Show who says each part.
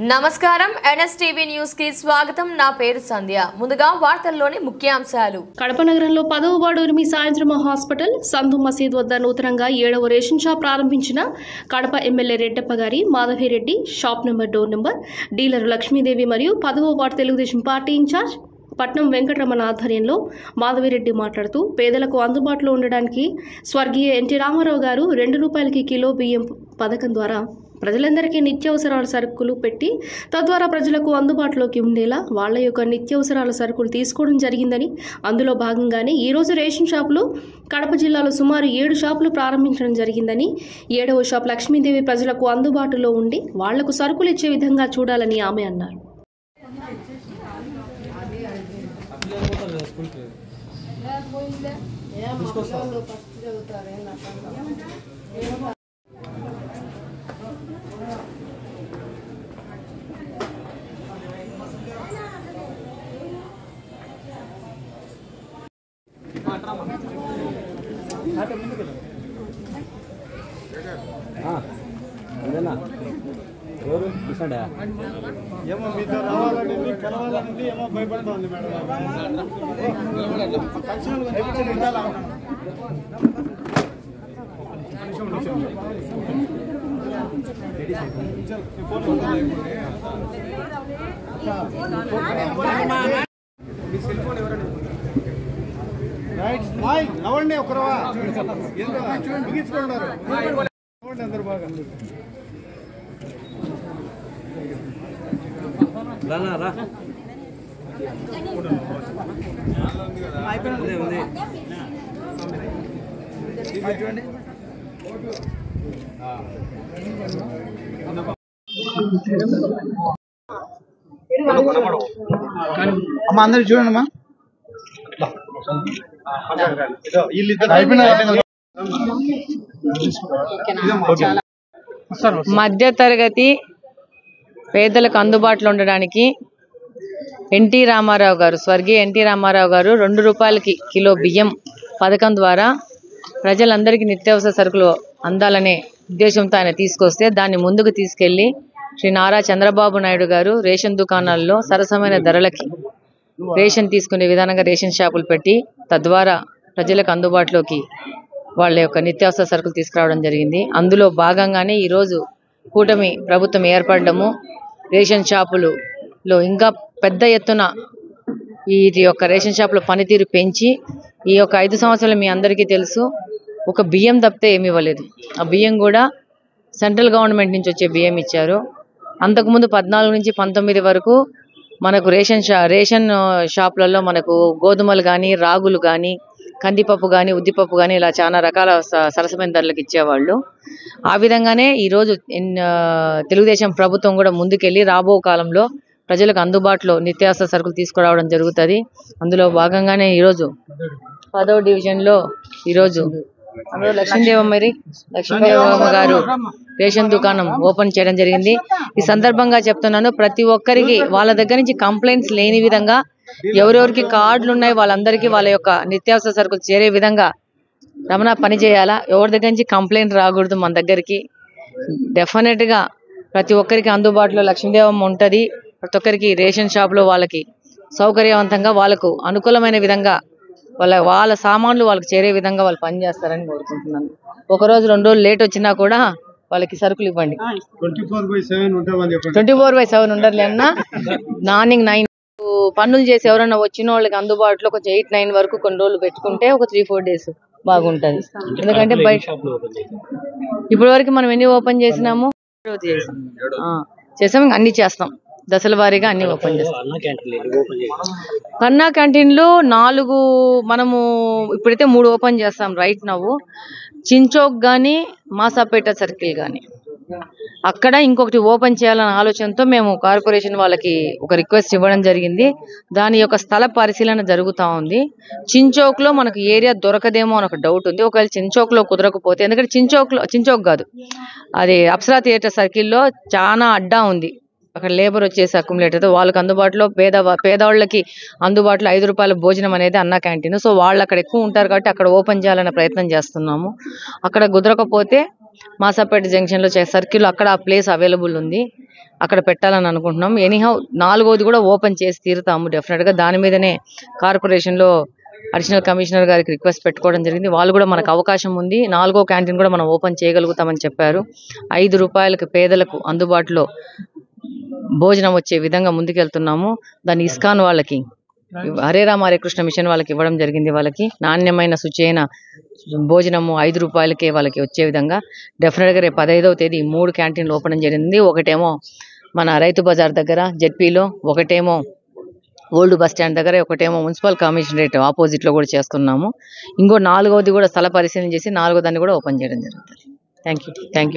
Speaker 1: నమస్కారం NSTV news కి స్వాగతం. నా పేరు సంధ్య. ముందుగా వార్తల్లోని ముఖ్యాంశాలు.
Speaker 2: కడప నగరంలో 10వ వార్డు ఉరిమి సాయంత్రం హాస్పిటల్ సంధు మసీద్ వద్ద నూతనంగా 7వ రేషన్ షాప్ ప్రారంభించిన కడప ఎమ్మెల్యే రెడ్డప్ప గారి Madhavi Reddy shop number door number dealer Lakshmidevi మరియు 10వ వార్డు తెలుగుదేశం పార్టీ ఇన్ఛార్జ్ పట్నం వెంకటరమణ ఆధ్వర్యంలో మాధవిరెడ్డి మాట్లాడుతూ పేదలకు అందుబాటులో ఉండడానికి స్వర్గీయ ఎన్టీ రామారావు గారు 2 రూపాయలకి కిలో బియ్యం పథకం ద్వారా ప్రజలందరికీ నిత్యావసరాల సరుకులు పెట్టి తద్వారా ప్రజలకు అందుబాటులోకి ఉండేలా వాళ్ల యొక్క నిత్యావసరాల సరుకులు తీసుకోవడం జరిగిందని, అందులో భాగంగానే ఈరోజు రేషన్ షాపులు కడప జిల్లాలో సుమారు 7 షాపులు ప్రారంభించడం జరిగిందని, 7వ షాప్ లక్ష్మీదేవి ప్రజలకు అందుబాటులో ఉండి వాళ్లకు సరుకులు ఇచ్చే విధంగా చూడాలని ఆమె అన్నారు.
Speaker 3: ఏమో మీతో రావాలని కలవాలని ఏమో భయపడుతోంది మేడం. నవ్వండి ఒకరవా బిగించుకున్నారు అందరు బాగా అమ్మా అందరు చూడండి అమ్మా.
Speaker 4: మధ్య తరగతి పేదలకు అందుబాటులో ఉండడానికి ఎన్టీ రామారావు గారు, స్వర్గీయ ఎన్టీ రామారావు గారు 2 రూపాయలకి కిలో బియ్యం పథకం ద్వారా ప్రజలందరికీ నిత్యావసర సరుకులు అందాలనే ఉద్దేశంతో ఆయన తీసుకొస్తే దాన్ని ముందుకు తీసుకెళ్లి శ్రీ నారా చంద్రబాబు నాయుడు గారు రేషన్ దుకాణాల్లో సరసమైన ధరలకి రేషన్ తీసుకునే విధానంగా రేషన్ షాపులు పెట్టి తద్వారా ప్రజలకు అందుబాటులోకి వాళ్ళ యొక్క నిత్యావసర సరుకులు తీసుకురావడం జరిగింది. అందులో భాగంగానే ఈరోజు కూటమి ప్రభుత్వం ఏర్పడము, రేషన్ షాపులలో ఇంకా పెద్ద ఎత్తున ఈ యొక్క రేషన్ షాపుల పనితీరు పెంచి ఈ యొక్క 5 సంవత్సరాలు మీ అందరికీ తెలుసు ఒక బియ్యం తప్పితే ఏమి ఇవ్వలేదు. ఆ బియ్యం కూడా సెంట్రల్ గవర్నమెంట్ నుంచి వచ్చే బియ్యం ఇచ్చారు. అంతకుముందు 14 నుంచి 19 వరకు మనకు రేషన్ షాపులలో మనకు గోధుమలు కానీ, రాగులు కానీ, కందిపప్పు కానీ, ఉద్దిపప్పు కానీ ఇలా చాలా రకాల సరసమైన ధరలకు ఇచ్చేవాళ్ళు. ఆ విధంగానే ఈరోజు తెలుగుదేశం ప్రభుత్వం కూడా ముందుకెళ్ళి రాబో కాలంలో ప్రజలకు అందుబాటులో నిత్యావసర సరుకులు తీసుకురావడం జరుగుతుంది. అందులో భాగంగానే ఈరోజు 10వ డివిజన్లో ఈరోజు లక్ష్మీదేవమ్మ గారు రేషన్ దుకాణం ఓపెన్ చేయడం జరిగింది. ఈ సందర్భంగా చెప్తున్నాను, ప్రతి ఒక్కరికి వాళ్ళ దగ్గర నుంచి కంప్లైంట్స్ లేని విధంగా ఎవరెవరికి కార్డులు ఉన్నాయి వాళ్ళందరికీ వాళ్ళ యొక్క నిత్యావసర సరుకులు చేరే విధంగా రమణ పని చేయాలా. ఎవరి దగ్గర నుంచి కంప్లైంట్ రాకూడదు. మన దగ్గరికి డెఫినెట్గా ప్రతి ఒక్కరికి అందుబాటులో లక్ష్మీదేవమ్మ ఉంటుంది. ప్రతి ఒక్కరికి రేషన్ షాప్లో వాళ్ళకి సౌకర్యవంతంగా వాళ్ళకు అనుకూలమైన విధంగా వాళ్ళ సామాన్లు వాళ్ళకి చేరే విధంగా వాళ్ళు పనిచేస్తారని కోరుకుంటున్నాను. 1 రోజు 2 రోజులు లేట్ వచ్చినా కూడా వాళ్ళకి సరుకులు ఇవ్వండి. 24/7 ఉండర్లే అన్న. మార్నింగ్ 9 పనులు చేసి ఎవరన్నా వచ్చిన వాళ్ళకి అందుబాటులో కొంచెం 8-9 వరకు కొన్ని రోజులు పెట్టుకుంటే ఒక 3-4 డేస్ బాగుంటుంది. ఎందుకంటే బయట ఇప్పటి వరకు మనం ఎన్ని ఓపెన్ చేసినాము చేసాం, అన్ని చేస్తాం. దశల వారీగా అన్ని ఓపెన్ చేస్తాం. కన్నా క్యాంటీన్లు 4 మనము ఇప్పుడైతే 3 ఓపెన్ చేస్తాం రైట్ నవ్వు. చించోక్ కానీ, మాసాపేట సర్కిల్ కానీ అక్కడ ఇంకొకటి ఓపెన్ చేయాలన్న ఆలోచనతో మేము కార్పొరేషన్ వాళ్ళకి ఒక రిక్వెస్ట్ ఇవ్వడం జరిగింది. దాని యొక్క స్థల పరిశీలన జరుగుతూ ఉంది. చించోక్లో మనకు ఏరియా దొరకదేమో అని ఒక డౌట్ ఉంది. ఒకవేళ చించోక్లో కుదరకపోతే, ఎందుకంటే చించోక్ కాదు, అది అప్సరా థియేటర్ సర్కిల్లో చాలా అడ్డా ఉంది. అక్కడ లేబర్ వచ్చేసి అక్యుములేటర్ వాళ్ళకి అందుబాటులో పేదవాళ్ళకి అందుబాటులో 5 రూపాయల భోజనం అనేది అన్న క్యాంటీన్. సో వాళ్ళు అక్కడ ఎక్కువ ఉంటారు కాబట్టి అక్కడ ఓపెన్ చేయాలనే ప్రయత్నం చేస్తున్నాము. అక్కడ కుదరకపోతే మాసాపేట జంక్షన్లో సర్కిల్ అక్కడ ఆ ప్లేస్ అవైలబుల్ ఉంది. అక్కడ పెట్టాలని అనుకుంటున్నాం. ఎనీహౌ 4వది కూడా ఓపెన్ చేసి తీరుతాము డెఫినెట్గా. దాని మీదనే కార్పొరేషన్లో అడిషనల్ కమిషనర్ గారికి రిక్వెస్ట్ పెట్టుకోవడం జరిగింది. వాళ్ళు కూడా మనకు అవకాశం ఉంది, 4వ క్యాంటీన్ కూడా మనం ఓపెన్ చేయగలుగుతామని చెప్పారు. 5 రూపాయలకు పేదలకు అందుబాటులో భోజనం వచ్చే విధంగా ముందుకెళ్తున్నాము. దాన్ని ఇస్కాన్ వాళ్ళకి, హరే రామ హరే కృష్ణ మిషన్ వాళ్ళకి ఇవ్వడం జరిగింది. వాళ్ళకి నాణ్యమైన శుచైన భోజనము 5 రూపాయలకే వాళ్ళకి వచ్చే విధంగా డెఫినెట్గా రేపు 15వ తేదీ 3 క్యాంటీన్లు ఓపెన్ జరిగింది. ఒకటేమో మన రైతు బజార్ దగ్గర జెడ్పీలో, ఒకటేమో ఓల్డ్ బస్ స్టాండ్ దగ్గర, ఒకటేమో మున్సిపల్ కమిషనరేట్ ఆపోజిట్లో కూడా చేస్తున్నాము. ఇంకో 4వది కూడా స్థల పరిశీలన చేసి 4వ దాన్ని కూడా ఓపెన్ చేయడం జరుగుతుంది. Thank you.